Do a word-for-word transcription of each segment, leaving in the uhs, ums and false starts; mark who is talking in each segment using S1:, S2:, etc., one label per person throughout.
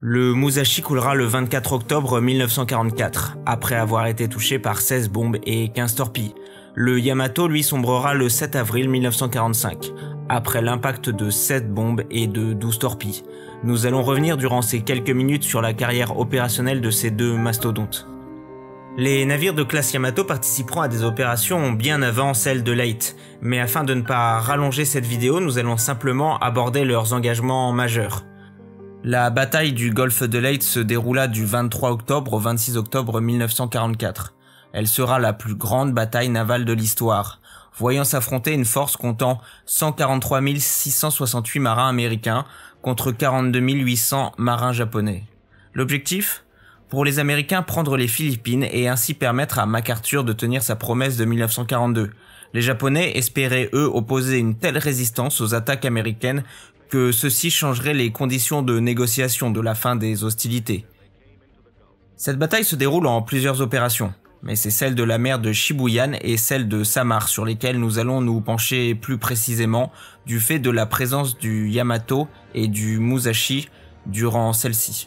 S1: Le Musashi coulera le vingt-quatre octobre mille neuf cent quarante-quatre, après avoir été touché par seize bombes et quinze torpilles. Le Yamato, lui, sombrera le sept avril mille neuf cent quarante-cinq, après l'impact de sept bombes et de douze torpilles. Nous allons revenir durant ces quelques minutes sur la carrière opérationnelle de ces deux mastodontes. Les navires de classe Yamato participeront à des opérations bien avant celles de Leyte, mais afin de ne pas rallonger cette vidéo, nous allons simplement aborder leurs engagements majeurs. La bataille du golfe de Leyte se déroula du vingt-trois octobre au vingt-six octobre mille neuf cent quarante-quatre. Elle sera la plus grande bataille navale de l'histoire, voyant s'affronter une force comptant cent quarante-trois mille six cent soixante-huit marins américains contre quarante-deux mille huit cents marins japonais. L'objectif ? Pour les Américains, prendre les Philippines et ainsi permettre à MacArthur de tenir sa promesse de mille neuf cent quarante-deux. Les Japonais espéraient, eux, opposer une telle résistance aux attaques américaines que ceci changerait les conditions de négociation de la fin des hostilités. Cette bataille se déroule en plusieurs opérations, mais c'est celle de la mer de Shibuyan et celle de Samar sur lesquelles nous allons nous pencher plus précisément du fait de la présence du Yamato et du Musashi durant celle-ci.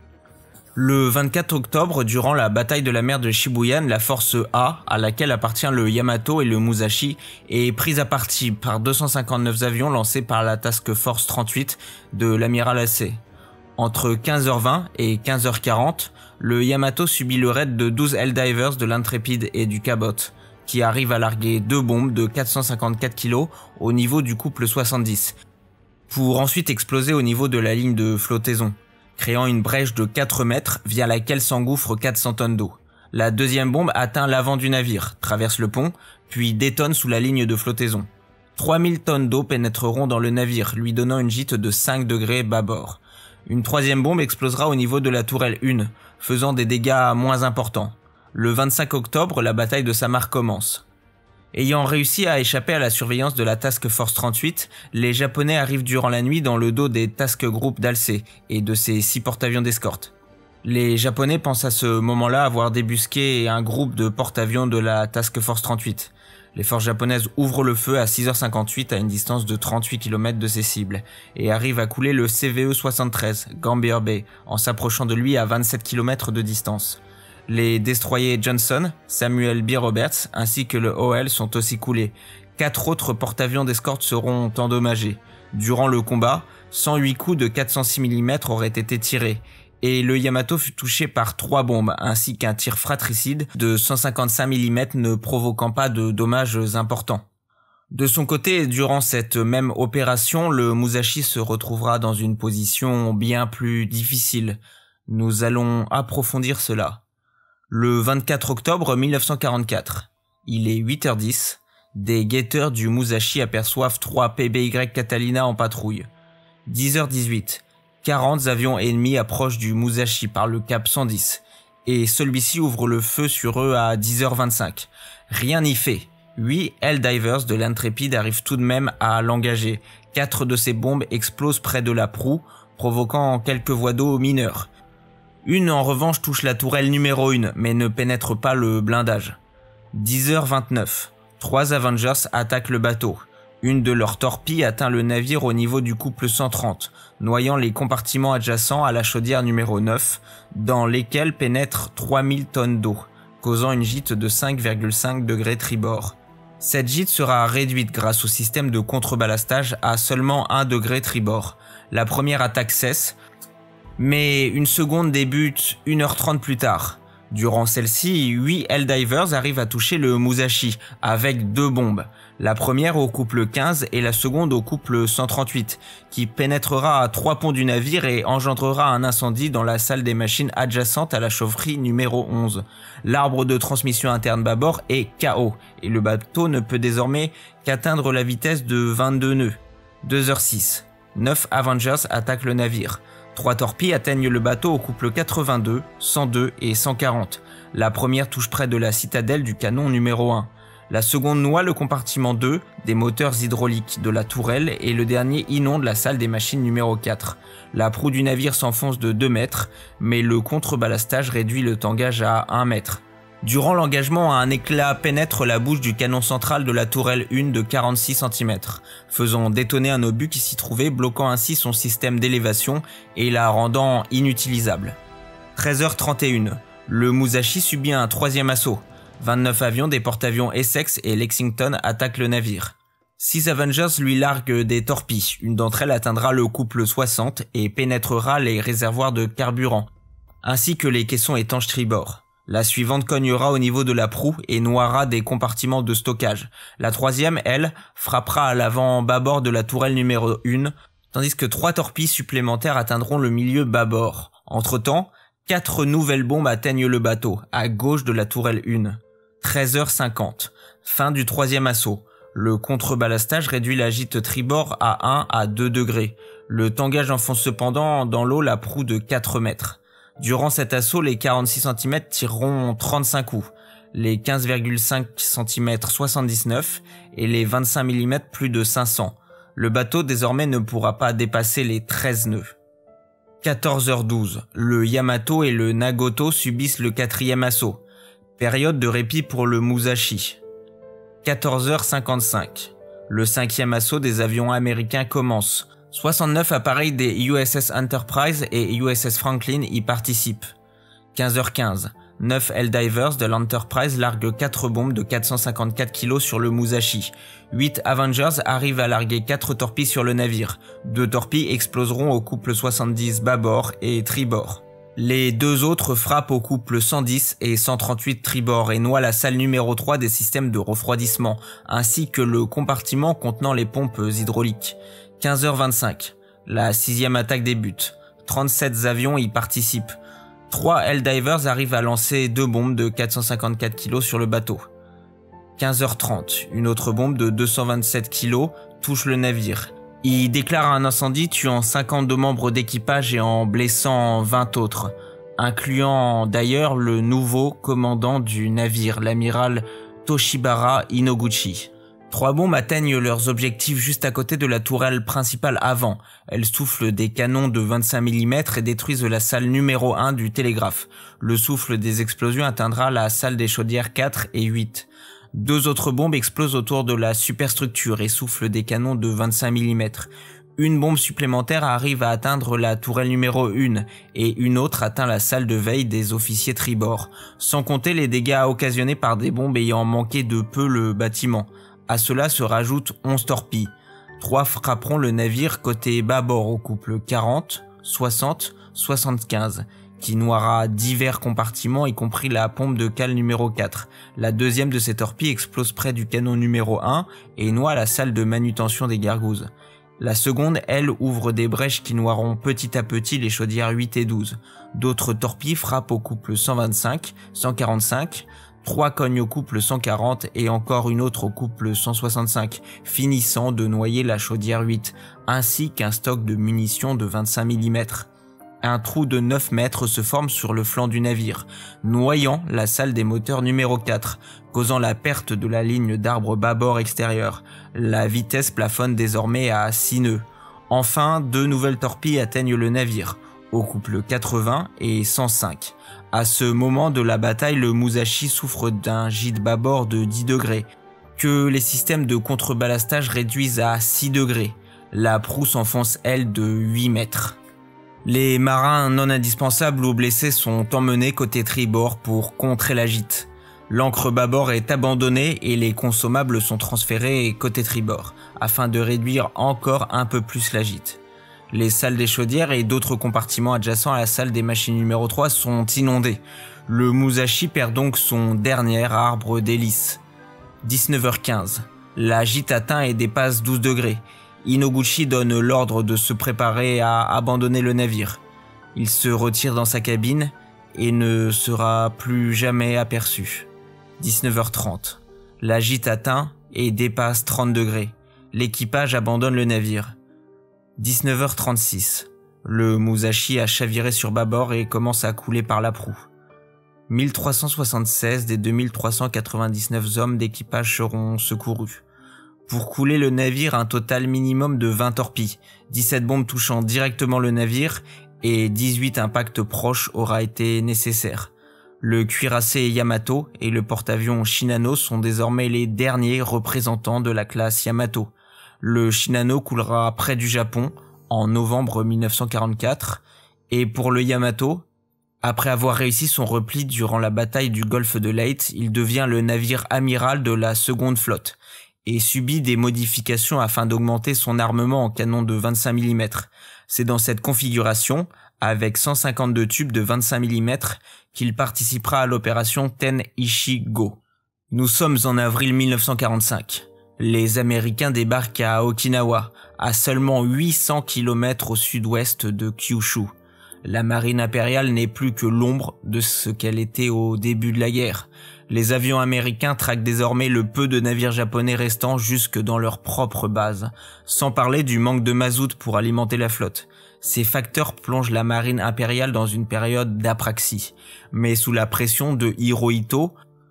S1: Le vingt-quatre octobre, durant la bataille de la mer de Shibuyan, la force A, à laquelle appartient le Yamato et le Musashi, est prise à partie par deux cent cinquante-neuf avions lancés par la Task Force trente-huit de l'amiral Halsey. Entre quinze heures vingt et quinze heures quarante, le Yamato subit le raid de douze Helldivers de l'Intrépide et du Cabot, qui arrivent à larguer deux bombes de quatre cent cinquante-quatre kilos au niveau du couple soixante-dix, pour ensuite exploser au niveau de la ligne de flottaison, créant une brèche de quatre mètres via laquelle s'engouffrent quatre cents tonnes d'eau. La deuxième bombe atteint l'avant du navire, traverse le pont, puis détonne sous la ligne de flottaison. trois mille tonnes d'eau pénétreront dans le navire, lui donnant une gîte de cinq degrés bâbord. Une troisième bombe explosera au niveau de la tourelle un, faisant des dégâts moins importants. Le vingt-cinq octobre, la bataille de Samar commence. Ayant réussi à échapper à la surveillance de la Task Force trente-huit, les Japonais arrivent durant la nuit dans le dos des Task Group d'Halsey et de ses six porte-avions d'escorte. Les Japonais pensent à ce moment-là avoir débusqué un groupe de porte-avions de la Task Force trente-huit. Les forces japonaises ouvrent le feu à six heures cinquante-huit à une distance de trente-huit kilomètres de ses cibles et arrivent à couler le C V E soixante-treize, Gambier Bay, en s'approchant de lui à vingt-sept kilomètres de distance. Les destroyers Johnson, Samuel B. Roberts ainsi que le O L sont aussi coulés. Quatre autres porte-avions d'escorte seront endommagés. Durant le combat, cent huit coups de quatre cent six millimètres auraient été tirés et le Yamato fut touché par trois bombes ainsi qu'un tir fratricide de cent cinquante-cinq millimètres ne provoquant pas de dommages importants. De son côté, durant cette même opération, le Musashi se retrouvera dans une position bien plus difficile. Nous allons approfondir cela. Le vingt-quatre octobre mille neuf cent quarante-quatre, il est huit heures dix, des guetteurs du Musashi aperçoivent trois P B Y Catalina en patrouille. dix heures dix-huit, quarante avions ennemis approchent du Musashi par le cap cent dix, et celui-ci ouvre le feu sur eux à dix heures vingt-cinq. Rien n'y fait, huit Helldivers de l'Intrépide arrivent tout de même à l'engager. Quatre de ces bombes explosent près de la proue, provoquant quelques voies d'eau mineures. Une en revanche touche la tourelle numéro un, mais ne pénètre pas le blindage. dix heures vingt-neuf. Trois Avengers attaquent le bateau. Une de leurs torpilles atteint le navire au niveau du couple cent trente, noyant les compartiments adjacents à la chaudière numéro neuf, dans lesquels pénètrent trois mille tonnes d'eau, causant une gîte de cinq virgule cinq degrés tribord. Cette gîte sera réduite grâce au système de contreballastage à seulement un degré tribord. La première attaque cesse, mais une seconde débute une heure trente plus tard. Durant celle-ci, huit Helldivers arrivent à toucher le Musashi avec deux bombes. La première au couple quinze et la seconde au couple cent trente-huit, qui pénétrera à trois ponts du navire et engendrera un incendie dans la salle des machines adjacente à la chaufferie numéro onze. L'arbre de transmission interne bâbord est K O et le bateau ne peut désormais qu'atteindre la vitesse de vingt-deux nœuds. deux heures six. neuf Avengers attaquent le navire. Trois torpilles atteignent le bateau au couple quatre-vingt-deux, cent deux et cent quarante. La première touche près de la citadelle du canon numéro un. La seconde noie le compartiment deux des moteurs hydrauliques de la tourelle et le dernier inonde la salle des machines numéro quatre. La proue du navire s'enfonce de deux mètres, mais le contreballastage réduit le tangage à un mètre. Durant l'engagement, un éclat pénètre la bouche du canon central de la tourelle un de quarante-six centimètres, faisant détonner un obus qui s'y trouvait, bloquant ainsi son système d'élévation et la rendant inutilisable. treize heures trente et une. Le Musashi subit un troisième assaut. vingt-neuf avions des porte-avions Essex et Lexington attaquent le navire. Six Avengers lui larguent des torpilles. Une d'entre elles atteindra le couple soixante et pénétrera les réservoirs de carburant, ainsi que les caissons étanches tribord. La suivante cognera au niveau de la proue et noiera des compartiments de stockage. La troisième, elle, frappera à l'avant bâbord de la tourelle numéro un, tandis que trois torpilles supplémentaires atteindront le milieu bâbord. Entre-temps, quatre nouvelles bombes atteignent le bateau, à gauche de la tourelle un. treize heures cinquante. Fin du troisième assaut. Le contrebalastage réduit la gîte tribord à un à deux degrés. Le tangage enfonce cependant dans l'eau la proue de quatre mètres. Durant cet assaut, les quarante-six centimètres tireront trente-cinq coups, les quinze virgule cinq centimètres soixante-dix-neuf et les vingt-cinq millimètres plus de cinq cents. Le bateau désormais ne pourra pas dépasser les treize nœuds. quatorze heures douze. Le Yamato et le Nagato subissent le quatrième assaut. Période de répit pour le Musashi. quatorze heures cinquante-cinq. Le cinquième assaut des avions américains commence. soixante-neuf appareils des U S S Enterprise et U S S Franklin y participent. quinze heures quinze. neuf Helldivers de l'Enterprise larguent quatre bombes de quatre cent cinquante-quatre kilos sur le Musashi. huit Avengers arrivent à larguer quatre torpilles sur le navire. deux torpilles exploseront au couple soixante-dix bâbord et tribord. Les deux autres frappent au couple cent dix et cent trente-huit tribord et noient la salle numéro trois des systèmes de refroidissement, ainsi que le compartiment contenant les pompes hydrauliques. quinze heures vingt-cinq. La sixième attaque débute. trente-sept avions y participent. trois Helldivers arrivent à lancer deux bombes de quatre cent cinquante-quatre kilos sur le bateau. quinze heures trente. Une autre bombe de deux cent vingt-sept kilos touche le navire. Il déclare un incendie tuant cinquante-deux membres d'équipage et en blessant vingt autres, incluant d'ailleurs le nouveau commandant du navire, l'amiral Toshibara Inoguchi. Trois bombes atteignent leurs objectifs juste à côté de la tourelle principale avant. Elles soufflent des canons de vingt-cinq millimètres et détruisent la salle numéro un du télégraphe. Le souffle des explosions atteindra la salle des chaudières quatre et huit. Deux autres bombes explosent autour de la superstructure et soufflent des canons de vingt-cinq millimètres. Une bombe supplémentaire arrive à atteindre la tourelle numéro un et une autre atteint la salle de veille des officiers tribord, sans compter les dégâts occasionnés par des bombes ayant manqué de peu le bâtiment. À cela se rajoutent onze torpilles. Trois frapperont le navire côté bâbord au couple quarante, soixante, soixante-quinze, qui noiera divers compartiments y compris la pompe de cale numéro quatre. La deuxième de ces torpilles explose près du canon numéro un et noie la salle de manutention des gargouzes. La seconde, elle, ouvre des brèches qui noieront petit à petit les chaudières huit et douze. D'autres torpilles frappent au couple cent vingt-cinq, cent quarante-cinq, trois cognent au couple cent quarante et encore une autre au couple cent soixante-cinq, finissant de noyer la chaudière huit, ainsi qu'un stock de munitions de vingt-cinq millimètres. Un trou de neuf mètres se forme sur le flanc du navire, noyant la salle des moteurs numéro quatre, causant la perte de la ligne d'arbre bâbord extérieur. La vitesse plafonne désormais à six nœuds. Enfin, deux nouvelles torpilles atteignent le navire, au couple quatre-vingts et cent cinq. À ce moment de la bataille, le Musashi souffre d'un gîte bâbord de dix degrés, que les systèmes de contrebalastage réduisent à six degrés. La proue s'enfonce, elle, de huit mètres. Les marins non indispensables ou blessés sont emmenés côté tribord pour contrer la gîte. L'ancre bâbord est abandonnée et les consommables sont transférés côté tribord, afin de réduire encore un peu plus la gîte. Les salles des chaudières et d'autres compartiments adjacents à la salle des machines numéro trois sont inondés. Le Musashi perd donc son dernier arbre d'hélice. dix-neuf heures quinze. La gîte atteint et dépasse douze degrés. Inoguchi donne l'ordre de se préparer à abandonner le navire. Il se retire dans sa cabine et ne sera plus jamais aperçu. dix-neuf heures trente. La gîte atteint et dépasse trente degrés. L'équipage abandonne le navire. dix-neuf heures trente-six. Le Musashi a chaviré sur bâbord et commence à couler par la proue. mille trois cent soixante-seize des deux mille trois cent quatre-vingt-dix-neuf hommes d'équipage seront secourus. Pour couler le navire, un total minimum de vingt torpilles, dix-sept bombes touchant directement le navire et dix-huit impacts proches aura été nécessaire. Le cuirassé Yamato et le porte-avions Shinano sont désormais les derniers représentants de la classe Yamato. Le Shinano coulera près du Japon en novembre mille neuf cent quarante-quatre, et pour le Yamato, après avoir réussi son repli durant la bataille du golfe de Leyte, il devient le navire amiral de la seconde flotte et subit des modifications afin d'augmenter son armement en canon de vingt-cinq millimètres. C'est dans cette configuration, avec cent cinquante-deux tubes de vingt-cinq millimètres, qu'il participera à l'opération Ten Ichi-Go. Nous sommes en avril mille neuf cent quarante-cinq. Les Américains débarquent à Okinawa, à seulement huit cents kilomètres au sud-ouest de Kyushu. La marine impériale n'est plus que l'ombre de ce qu'elle était au début de la guerre. Les avions américains traquent désormais le peu de navires japonais restants jusque dans leur propre base, sans parler du manque de mazout pour alimenter la flotte. Ces facteurs plongent la marine impériale dans une période d'apraxie. Mais sous la pression de Hirohito,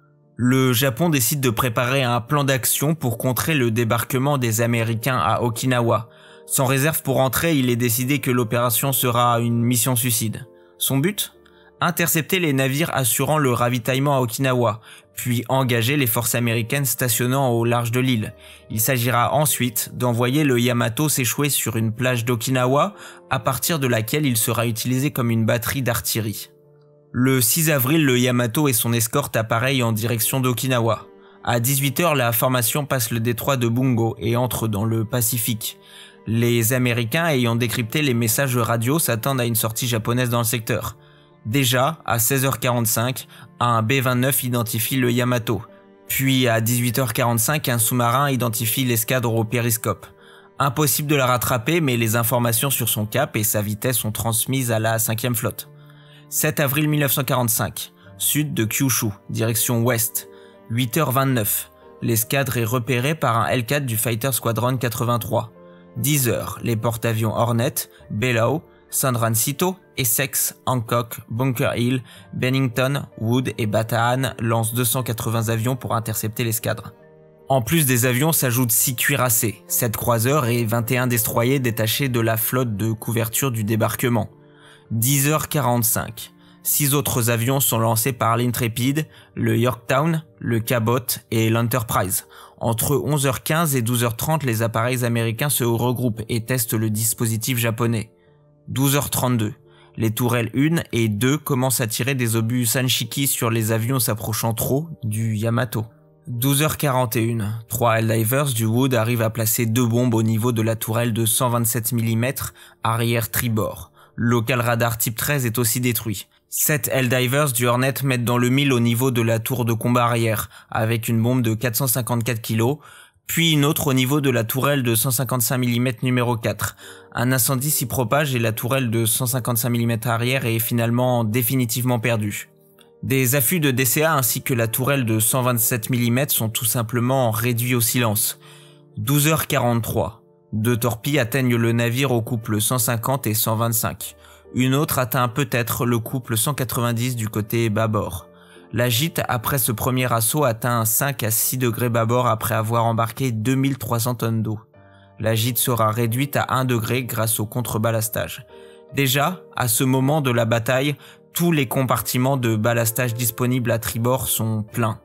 S1: le Japon décide de préparer un plan d'action pour contrer le débarquement des Américains à Okinawa. Sans réserve pour entrer, il est décidé que l'opération sera une mission suicide. Son but ? Intercepter les navires assurant le ravitaillement à Okinawa, puis engager les forces américaines stationnant au large de l'île. Il s'agira ensuite d'envoyer le Yamato s'échouer sur une plage d'Okinawa, à partir de laquelle il sera utilisé comme une batterie d'artillerie. Le six avril, le Yamato et son escorte appareillent en direction d'Okinawa. À dix-huit heures, la formation passe le détroit de Bungo et entre dans le Pacifique. Les Américains, ayant décrypté les messages radio, s'attendent à une sortie japonaise dans le secteur. Déjà, à seize heures quarante-cinq, un B vingt-neuf identifie le Yamato. Puis, à dix-huit heures quarante-cinq, un sous-marin identifie l'escadre au périscope. Impossible de la rattraper, mais les informations sur son cap et sa vitesse sont transmises à la cinquième flotte. sept avril mille neuf cent quarante-cinq, sud de Kyushu, direction ouest. huit heures vingt-neuf, l'escadre est repérée par un L quatre du Fighter Squadron quatre-vingt-trois. dix heures, les porte-avions Hornet, Bellao, San Francisco, Essex, Hancock, Bunker Hill, Bennington, Wood et Bataan lancent deux cent quatre-vingts avions pour intercepter l'escadre. En plus des avions s'ajoutent six cuirassés, sept croiseurs et vingt et un destroyers détachés de la flotte de couverture du débarquement. dix heures quarante-cinq. Six autres avions sont lancés par l'Intrepid, le Yorktown, le Cabot et l'Enterprise. Entre onze heures quinze et douze heures trente, les appareils américains se regroupent et testent le dispositif japonais. douze heures trente-deux. Les tourelles un et deux commencent à tirer des obus Sanshiki sur les avions s'approchant trop du Yamato. douze heures quarante et un. Trois Helldivers du Wood arrivent à placer deux bombes au niveau de la tourelle de cent vingt-sept millimètres arrière tribord. Le local radar type treize est aussi détruit. Sept Helldivers du Hornet mettent dans le mille au niveau de la tour de combat arrière, avec une bombe de quatre cent cinquante-quatre kilos, puis une autre au niveau de la tourelle de cent cinquante-cinq millimètres numéro quatre. Un incendie s'y propage et la tourelle de cent cinquante-cinq millimètres arrière est finalement définitivement perdue. Des affûts de D C A ainsi que la tourelle de cent vingt-sept millimètres sont tout simplement réduits au silence. douze heures quarante-trois. Deux torpilles atteignent le navire au couple cent cinquante et cent vingt-cinq. Une autre atteint peut-être le couple cent quatre-vingt-dix du côté bâbord. La gîte, après ce premier assaut, atteint cinq à six degrés bâbord après avoir embarqué deux mille trois cents tonnes d'eau. La gîte sera réduite à un degré grâce au contreballastage. Déjà, à ce moment de la bataille, tous les compartiments de ballastage disponibles à tribord sont pleins.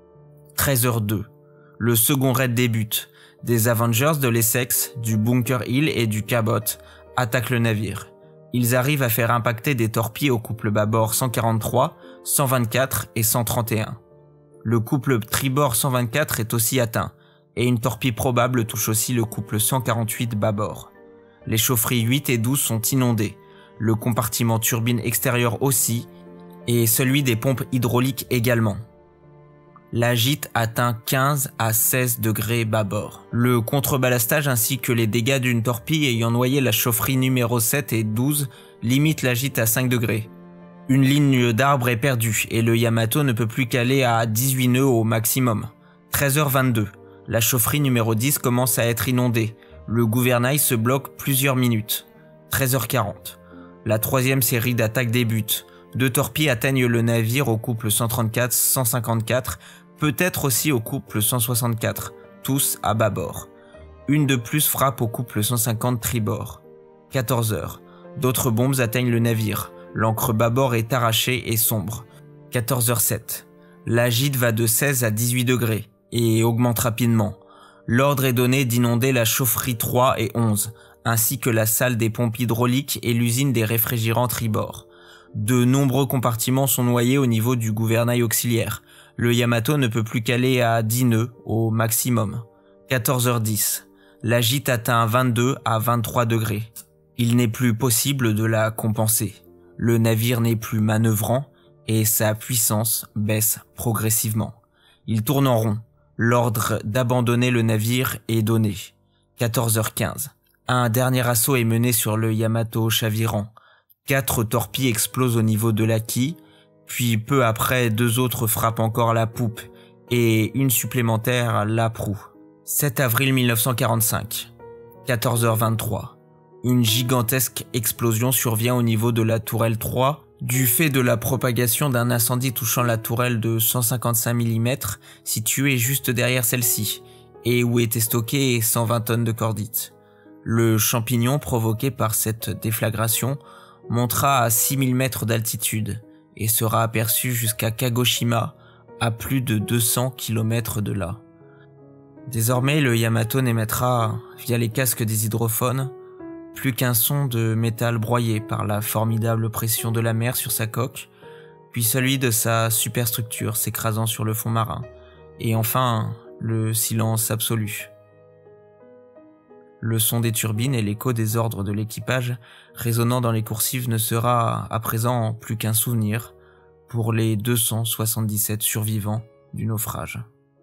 S1: treize heures deux. Le second raid débute. Des Avengers de l'Essex, du Bunker Hill et du Cabot attaquent le navire. Ils arrivent à faire impacter des torpilles au couple bâbord cent quarante-trois, cent vingt-quatre et cent trente et un. Le couple tribord cent vingt-quatre est aussi atteint, et une torpille probable touche aussi le couple cent quarante-huit bâbord. Les chaufferies huit et douze sont inondées, le compartiment turbine extérieur aussi, et celui des pompes hydrauliques également. La gîte atteint quinze à seize degrés bâbord. Le contreballastage ainsi que les dégâts d'une torpille ayant noyé la chaufferie numéro sept et douze limitent la gîte à cinq degrés. Une ligne d'arbres est perdue et le Yamato ne peut plus caler à dix-huit nœuds au maximum. treize heures vingt-deux. La chaufferie numéro dix commence à être inondée. Le gouvernail se bloque plusieurs minutes. treize heures quarante. La troisième série d'attaques débute. Deux torpilles atteignent le navire au couple cent trente-quatre cent cinquante-quatre, peut-être aussi au couple cent soixante-quatre, tous à bâbord. Une de plus frappe au couple cent cinquante tribord. quatorze heures. D'autres bombes atteignent le navire. L'ancre bâbord est arrachée et sombre. quatorze heures sept. La gîte va de seize à dix-huit degrés et augmente rapidement. L'ordre est donné d'inonder la chaufferie trois et onze, ainsi que la salle des pompes hydrauliques et l'usine des réfrigérants tribord. De nombreux compartiments sont noyés au niveau du gouvernail auxiliaire. Le Yamato ne peut plus qu'aller à dix nœuds au maximum. quatorze heures dix. La gîte atteint vingt-deux à vingt-trois degrés. Il n'est plus possible de la compenser. Le navire n'est plus manœuvrant et sa puissance baisse progressivement. Il tourne en rond. L'ordre d'abandonner le navire est donné. quatorze heures quinze. Un dernier assaut est mené sur le Yamato chavirant. Quatre torpilles explosent au niveau de la quille, puis peu après deux autres frappent encore la poupe et une supplémentaire la proue. sept avril mille neuf cent quarante-cinq. quatorze heures vingt-trois. Une gigantesque explosion survient au niveau de la tourelle trois du fait de la propagation d'un incendie touchant la tourelle de cent cinquante-cinq millimètres située juste derrière celle-ci et où étaient stockées cent vingt tonnes de cordite. Le champignon provoqué par cette déflagration montera à six mille mètres d'altitude et sera aperçu jusqu'à Kagoshima, à plus de deux cents kilomètres de là. Désormais, le Yamato n'émettra, via les casques des hydrophones, plus qu'un son de métal broyé par la formidable pression de la mer sur sa coque, puis celui de sa superstructure s'écrasant sur le fond marin, et enfin le silence absolu. Le son des turbines et l'écho des ordres de l'équipage résonnant dans les coursives ne sera à présent plus qu'un souvenir pour les deux cent soixante-dix-sept survivants du naufrage.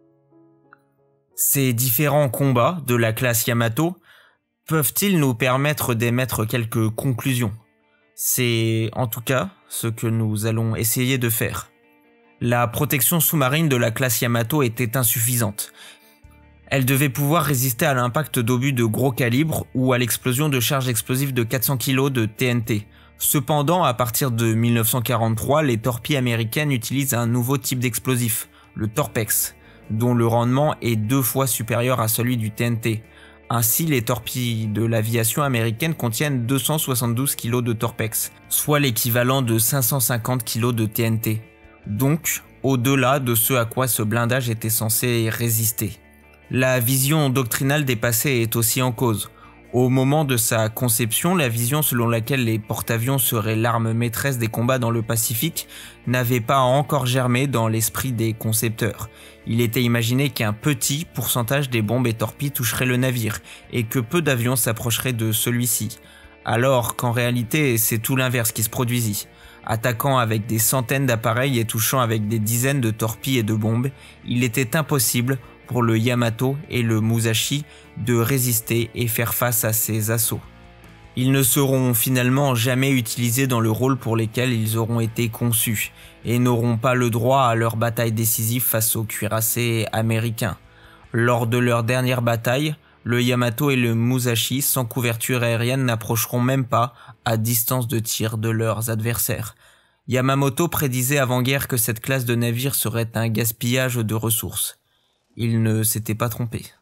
S1: Ces différents combats de la classe Yamato peuvent-ils nous permettre d'émettre quelques conclusions? C'est en tout cas ce que nous allons essayer de faire. La protection sous-marine de la classe Yamato était insuffisante. Elle devait pouvoir résister à l'impact d'obus de gros calibre ou à l'explosion de charges explosives de quatre cents kilos de T N T. Cependant, à partir de mille neuf cent quarante-trois, les torpilles américaines utilisent un nouveau type d'explosif, le Torpex, dont le rendement est deux fois supérieur à celui du T N T. Ainsi, les torpilles de l'aviation américaine contiennent deux cent soixante-douze kilos de Torpex, soit l'équivalent de cinq cent cinquante kilos de T N T. Donc, au-delà de ce à quoi ce blindage était censé résister. La vision doctrinale des passés est aussi en cause. Au moment de sa conception, la vision selon laquelle les porte-avions seraient l'arme maîtresse des combats dans le Pacifique n'avait pas encore germé dans l'esprit des concepteurs. Il était imaginé qu'un petit pourcentage des bombes et torpilles toucherait le navire et que peu d'avions s'approcheraient de celui-ci. Alors qu'en réalité, c'est tout l'inverse qui se produisit. Attaquant avec des centaines d'appareils et touchant avec des dizaines de torpilles et de bombes, il était impossible pour le Yamato et le Musashi de résister et faire face à ces assauts. Ils ne seront finalement jamais utilisés dans le rôle pour lequel ils auront été conçus et n'auront pas le droit à leur bataille décisive face aux cuirassés américains. Lors de leur dernière bataille, le Yamato et le Musashi, sans couverture aérienne, n'approcheront même pas à distance de tir de leurs adversaires. Yamamoto prédisait avant-guerre que cette classe de navire serait un gaspillage de ressources. Il ne s'était pas trompé.